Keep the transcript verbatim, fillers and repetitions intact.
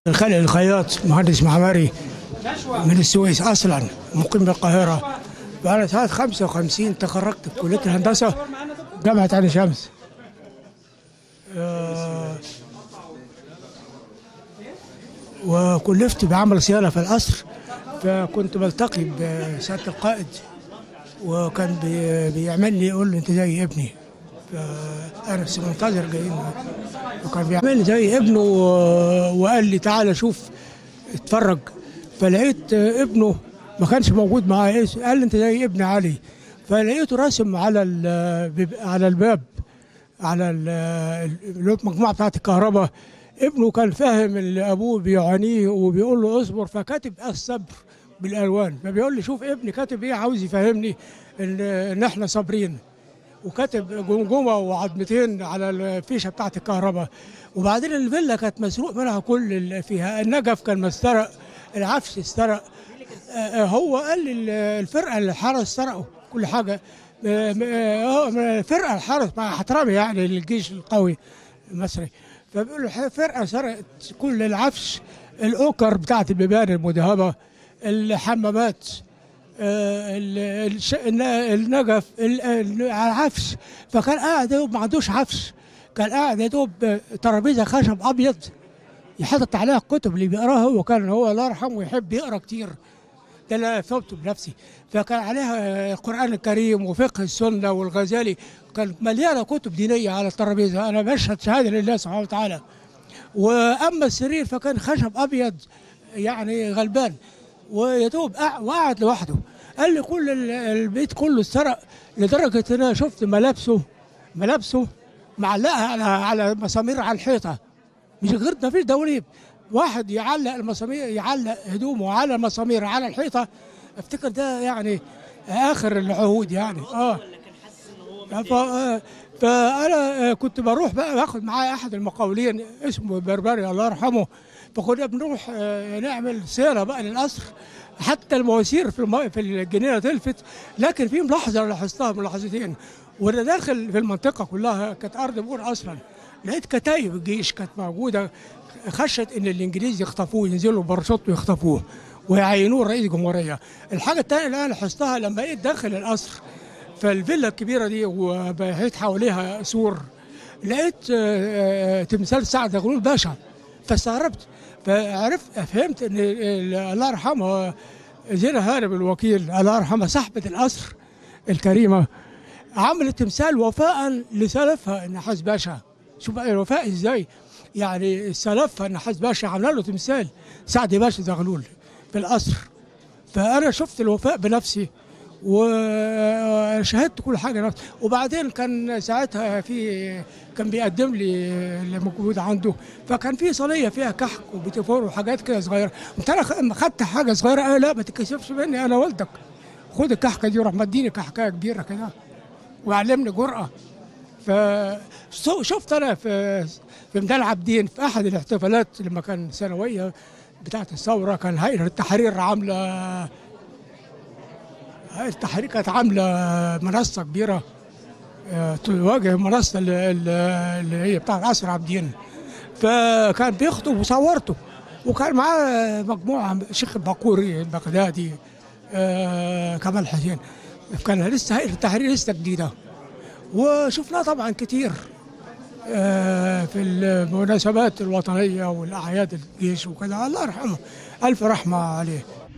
خالد الخياط مهندس معماري من السويس اصلا، مقيم بالقاهره. بقى سنه خمسة وخمسين تخرجت في كليه الهندسه جامعه عين شمس. آه وكلفت بعمل صيانه في القصر، فكنت بلتقي بسياده القائد وكان بي بيعمل لي يقول لي انت زي ابني. انا في منتظر جايين، وكان بيعمل لي زي ابنه وقال لي تعالى شوف اتفرج. فلقيت ابنه ما كانش موجود معايا، قال لي انت زي ابن علي. فلقيته راسم على على الباب على المجموعه بتاعت الكهرباء. ابنه كان فاهم اللي ابوه بيعانيه وبيقول له اصبر، فكاتب الصبر بالالوان. فبيقول لي شوف ابني كاتب ايه، عاوز يفهمني ان ان احنا صابرين. وكاتب جمجمه وعظمتين على الفيشه بتاعت الكهرباء. وبعدين الفيلا كانت مسروق منها كل اللي فيها، النجف كان مسترق، العفش استرق. هو قال لي الفرقه الحرس سرقوا كل حاجه. فرقه الحرس مع احترامي يعني للجيش القوي المصري، فبيقول له فرقه سرقت كل العفش، الاوكر بتاعت البيبان المذهبه، الحمامات، النجف، العفش. فكان قاعد ما عندوش عفش، كان قاعد يا دوب ترابيزه خشب ابيض يحط عليها الكتب اللي بيقراها. وكان هو الله يرحمه يحب يقرا كتير، ده انا فهمته بنفسي. فكان عليها القران الكريم وفقه السنه والغزالي، كان مليانه كتب دينيه على الترابيزه. انا بشهد شهاده لله سبحانه وتعالى. واما السرير فكان خشب ابيض يعني غلبان، ويا دوب وقعد لوحده. قال لي كل البيت كله اتسرق، لدرجه ان انا شفت ملابسه ملابسه معلقه على على مسامير على الحيطه، مش غير ما فيش دواليب. واحد يعلق المسامير، يعلق هدومه على مسامير على الحيطه. افتكر ده يعني اخر العهود يعني. اه فانا كنت بروح بقى باخد معايا احد المقاولين اسمه بربري الله يرحمه. فكنا بنروح نعمل صيانه بقى للقصر، حتى المواسير في الم... في الجنينه تلفت. لكن في ملاحظه لاحظتها، ملاحظتين. وانا داخل في المنطقه كلها كانت ارض بور اصلا، لقيت كتايب الجيش كانت موجوده، خشت ان الانجليز يخطفوه، ينزلوا باراشوت ويخطفوه ويعينوه رئيس جمهوريه. الحاجه الثانيه اللي انا لاحظتها لما لقيت داخل القصر فالفيلا الكبيره دي وبحيث حواليها سور، لقيت تمثال سعد زغلول باشا. فاستغربت، فعرفت فهمت ان الله يرحمها زينة هارب الوكيل الله يرحمها صاحبه القصر الكريمه عملت تمثال وفاء لسلفها النحاس باشا. شوف بقى الوفاء ازاي، يعني سلفها النحاس باشا عمل له تمثال سعد باشا زغلول في القصر. فانا شفت الوفاء بنفسي وشاهدت كل حاجه نفسي. وبعدين كان ساعتها في كان بيقدم لي اللي موجود عنده، فكان في صينيه فيها كحك وبيتفور وحاجات كده صغيره. قلت انا خدت حاجه صغيره، قال لا ما تتكسفش مني انا والدك، خد الكحكه دي. وراح مديني كحكايه كبيره كده وعلمني جرأه. فشفت انا في في ميدان عابدين في احد الاحتفالات لما كان سنويه بتاعه الثوره، كان هيئه التحرير عامله هيئه التحرير كانت عامله منصه كبيره تواجه المنصه اللي هي بتاعه قصر عابدين. فكان بيخطب وصورته، وكان معاه مجموعه شيخ الباقوري البغدادي، آه كمال حسين. كان لسه هيئه التحرير لسه جديده، وشفناه طبعا كتير آه في المناسبات الوطنيه والاعياد الجيش وكذا. الله يرحمه، الف رحمه عليه.